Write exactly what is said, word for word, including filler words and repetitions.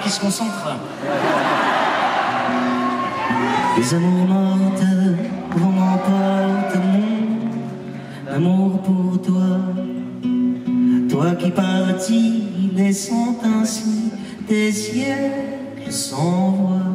qui se concentre. Les amours mortes vont m'emporter mon amour pour toi. Toi qui partis, laissant ainsi des siècles sans voix.